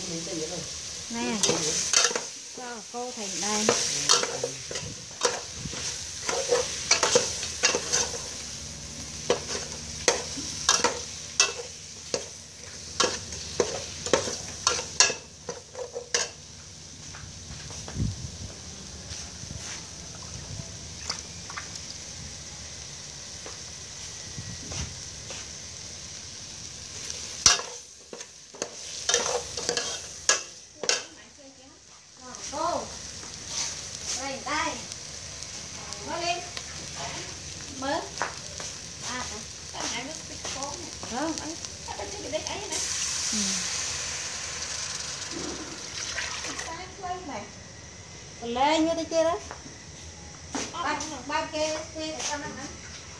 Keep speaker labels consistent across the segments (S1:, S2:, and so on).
S1: Nè, cho cô thành đây. Cô đây đây mới lên mới cái này nó bị khốn không anh cái đấy ấy này lên như thế kia đó ba kê để cho nó hả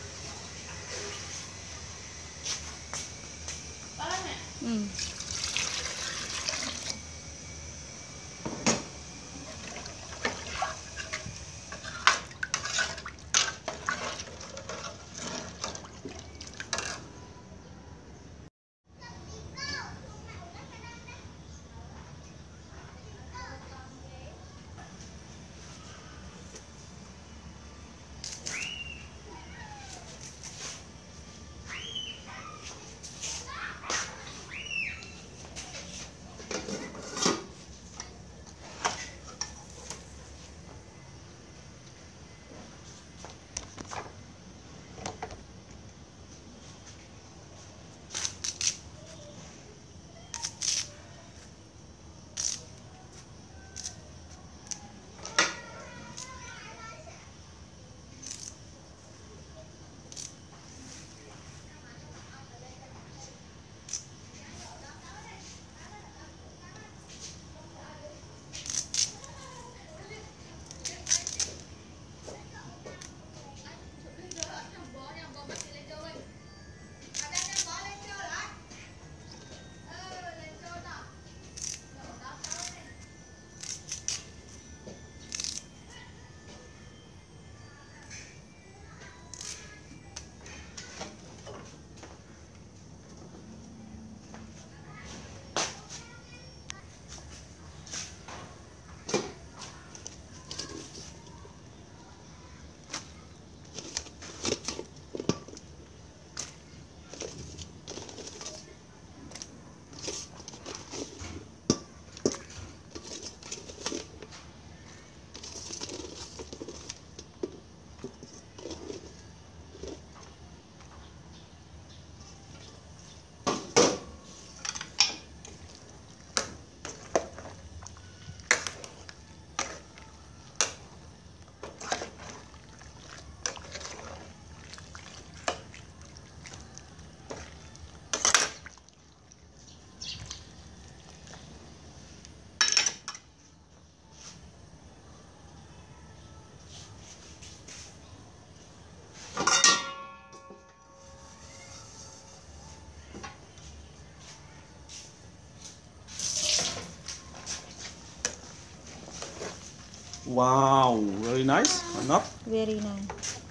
S2: Wow, very nice. Not
S1: very nice.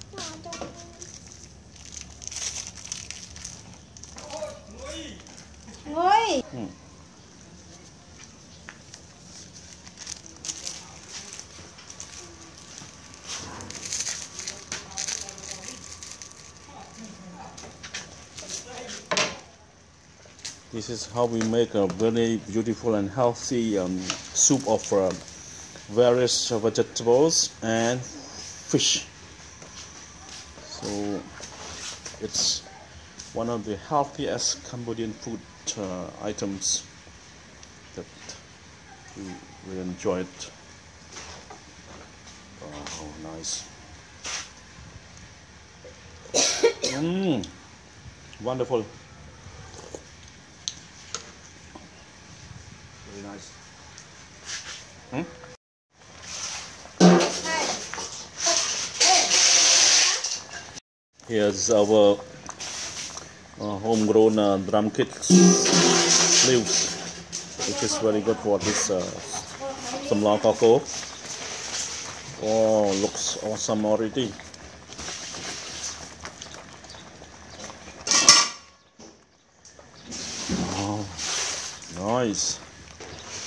S1: Ngồi.
S2: This is how we make a very beautiful and healthy soup of various vegetables and fish. So it's one of the healthiest Cambodian food items that we enjoyed. Oh, nice. Wonderful. Very nice. Here's our homegrown drum kit leaves, which is very good for this samla cocoa. Oh, looks awesome already. Oh, nice.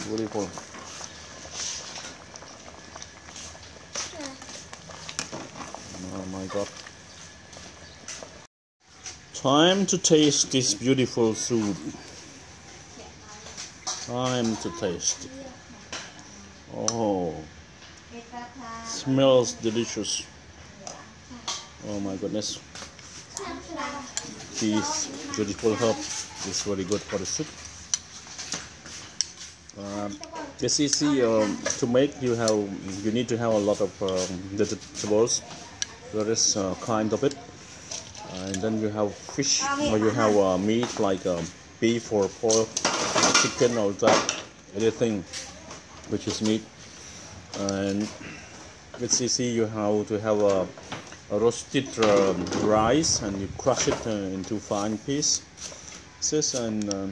S2: Beautiful. Oh my god. Time to taste this beautiful soup. Time to taste. Oh, smells delicious. Oh my goodness. This beautiful herb is very good for the soup. It's easy to make. You need to have a lot of vegetables. There is kind of it, and then you have fish, or you have meat like beef or pork, chicken, or that anything which is meat. And it's easy. You have to have a roasted rice, and you crush it into fine pieces, and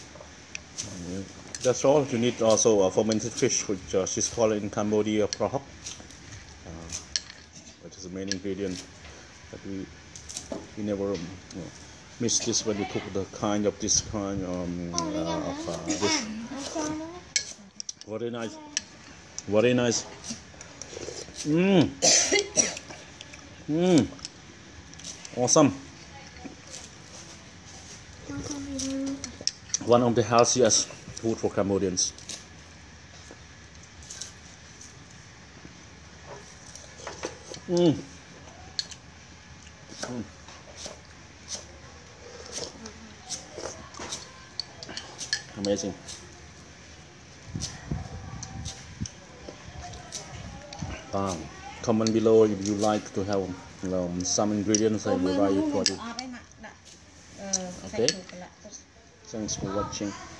S2: that's all. You need also a fermented fish, which she's called in Cambodia prahok, which is the main ingredient. But we never miss this when we cook this kind of dish. Very nice, very nice. Awesome. One of the healthiest food for Cambodians. Amazing. Comment below if you like to have some ingredients that you like for it. Okay. Thanks for watching.